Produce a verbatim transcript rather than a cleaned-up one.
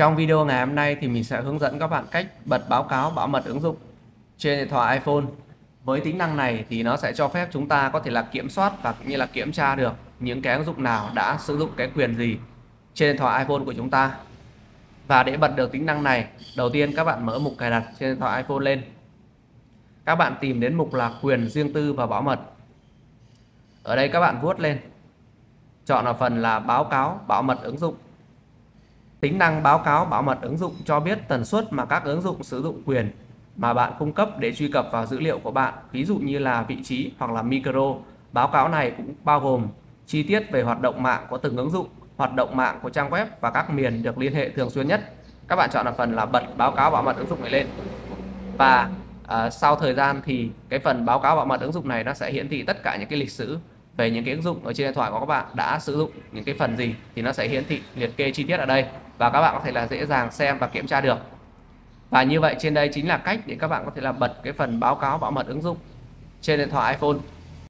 Trong video ngày hôm nay thì mình sẽ hướng dẫn các bạn cách bật báo cáo bảo mật ứng dụng trên điện thoại iPhone. Với tính năng này thì nó sẽ cho phép chúng ta có thể là kiểm soát và cũng như là kiểm tra được những cái ứng dụng nào đã sử dụng cái quyền gì trên điện thoại iPhone của chúng ta. Và để bật được tính năng này, đầu tiên các bạn mở mục cài đặt trên điện thoại iPhone lên. Các bạn tìm đến mục là quyền riêng tư và bảo mật. Ở đây các bạn vuốt lên, chọn ở phần là báo cáo bảo mật ứng dụng. Tính năng báo cáo bảo mật ứng dụng cho biết tần suất mà các ứng dụng sử dụng quyền mà bạn cung cấp để truy cập vào dữ liệu của bạn, ví dụ như là vị trí hoặc là micro. Báo cáo này cũng bao gồm chi tiết về hoạt động mạng của từng ứng dụng, hoạt động mạng của trang web và các miền được liên hệ thường xuyên nhất. Các bạn chọn ở phần là bật báo cáo bảo mật ứng dụng này lên. Và à, sau thời gian thì cái phần báo cáo bảo mật ứng dụng này nó sẽ hiển thị tất cả những cái lịch sử về những cái ứng dụng ở trên điện thoại của các bạn đã sử dụng những cái phần gì, thì nó sẽ hiển thị liệt kê chi tiết ở đây và các bạn có thể là dễ dàng xem và kiểm tra được. Và như vậy trên đây chính là cách để các bạn có thể là bật cái phần báo cáo bảo mật ứng dụng trên điện thoại iPhone.